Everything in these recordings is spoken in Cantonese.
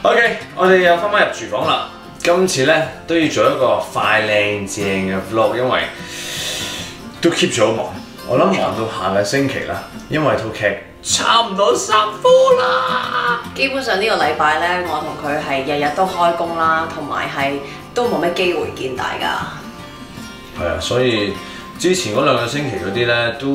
OK， 我哋又翻返入廚房啦。今次咧都要做一個快靚正嘅 vlog， 因為都 keep 咗忙。我諗忙到下個星期啦，因為套劇差唔多上課啦。 基本上呢個禮拜咧，我同佢係日日都開工啦，同埋係都冇咩機會見大家。 係啊，所以之前嗰2個星期嗰啲咧都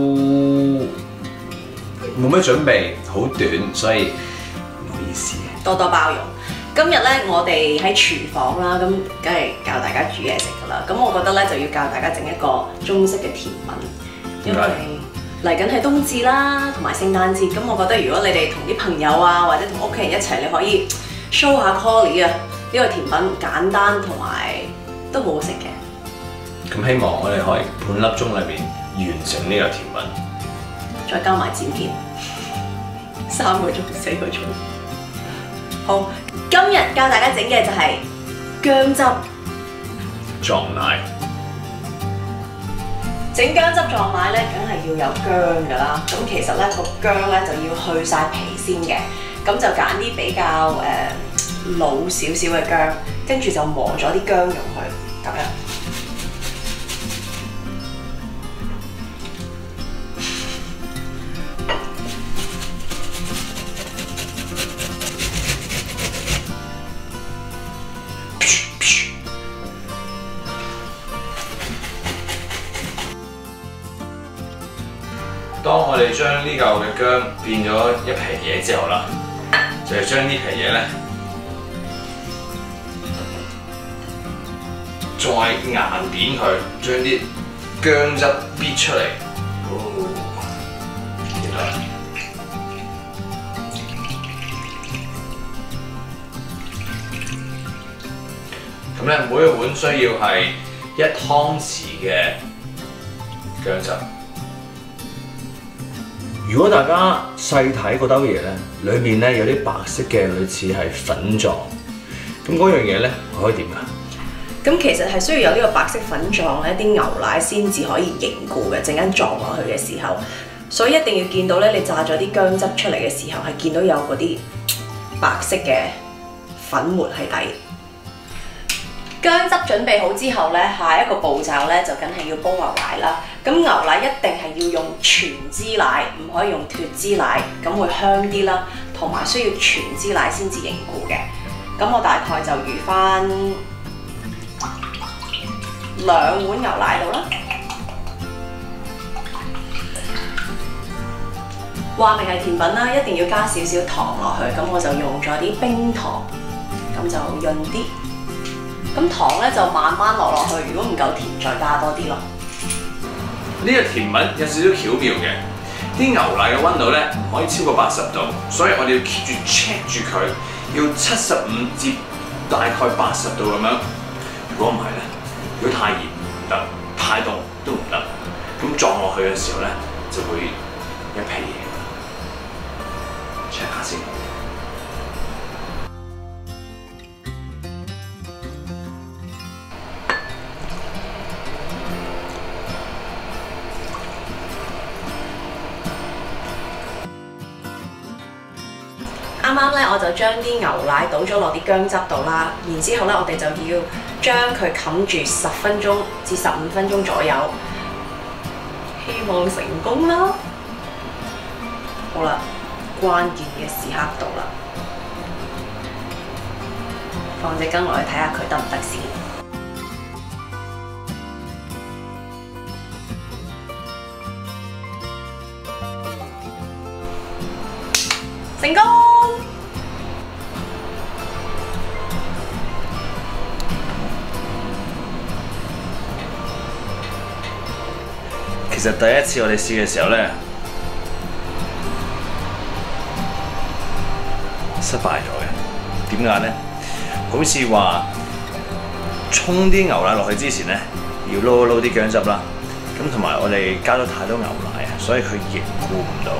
冇咩準備，好短，所以唔好意思。 多多包容。今日咧，我哋喺廚房啦，咁梗係教大家煮嘢食噶啦。咁我覺得咧就要教大家整一個中式嘅甜品，因為嚟緊係冬至啦，同埋聖誕節。咁我覺得如果你哋同啲朋友啊，或者同屋企人一齊，你可以 show 下 Colly 啊，呢個甜品簡單同埋都好好食嘅。 咁希望我哋可以半粒鐘裏邊完成呢個甜品， 再加埋剪片，3個鐘4個鐘。好，今日教大家整嘅就係薑汁撞奶。 整薑汁撞奶咧，梗係要有薑噶啦。咁其實咧個薑咧就要去晒皮先嘅，咁就揀啲比較老少少嘅薑，跟住就磨咗啲薑蓉去，咁樣。 當我哋將呢嚿嘅薑變咗一皮嘢之後啦，就係將呢皮嘢咧再硬扁佢，將啲薑汁搣出嚟。咁咧，每一碗需要係1湯匙嘅薑汁。如果大家細睇嗰兜嘢咧，裏面咧有啲白色嘅類似係粉狀，咁嗰樣嘢咧可以點㗎？ 咁其實係需要有呢個白色粉狀咧，啲牛奶先至可以凝固嘅，陣間撞落去嘅時候，所以一定要見到咧，你炸咗啲薑汁出嚟嘅時候，係見到有嗰啲白色嘅粉末喺底。薑汁準備好之後咧，下一個步驟咧就梗係要煲牛奶啦。咁牛奶一定係要用全脂奶，唔可以用脫脂奶，咁會香啲啦。同埋需要全脂奶先至凝固嘅。咁我大概就預翻2碗牛奶度啦。話明係甜品啦，一定要加少少糖落去。咁我就用咗啲冰糖，咁就潤啲。咁糖咧就慢慢落去，如果唔夠甜再加多啲咯。 呢個甜品有少少巧妙嘅，啲牛奶嘅溫度咧唔可以超過80度，所以我哋要 keep 住 check 住佢，要75至大概80度咁樣。如果唔係咧，如果太熱唔得，太凍都唔得，咁撞落去嘅時候咧就會一皮嘢。check 下先。 啱啱咧，我就將啲牛奶倒咗落啲薑汁度啦，然之後咧，我哋就要將佢冚住10分鐘至15分鐘左右，希望成功啦！好啦，關鍵嘅時刻到啦，放隻羹落去睇下佢得唔得先。成功！ 其實第一次我哋試嘅時候咧，失敗咗嘅。點解咧？好似話沖啲牛奶落去之前咧，要撈一撈啲薑汁啦。咁同埋我哋加咗太多牛奶啊，所以佢凝固唔到。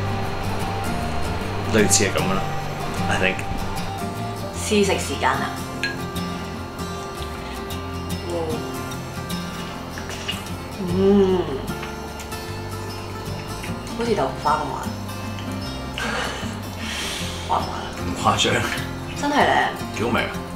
類似係咁樣咯 ，I think。 試食時間啦！好似豆腐花咁滑，滑唔滑啊？ 唔誇張。 真係咧， 幾好味啊！